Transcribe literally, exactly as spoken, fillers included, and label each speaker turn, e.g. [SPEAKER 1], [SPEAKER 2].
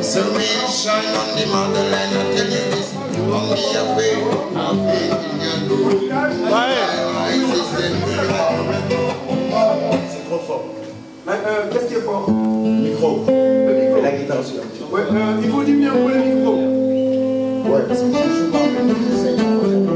[SPEAKER 1] So we shine on the Madeleine and tell you this. Don't be afraid, have faith in your Lord.
[SPEAKER 2] C'est trop fort.
[SPEAKER 3] Euh, Qu'est-ce qui est fort?
[SPEAKER 2] Micro.
[SPEAKER 3] Le micro.
[SPEAKER 2] Et la guitare aussi.
[SPEAKER 3] Ouais, euh, il faut diminuer un peu le micro.
[SPEAKER 1] Ouais, parce que je joue pas, j'essaye.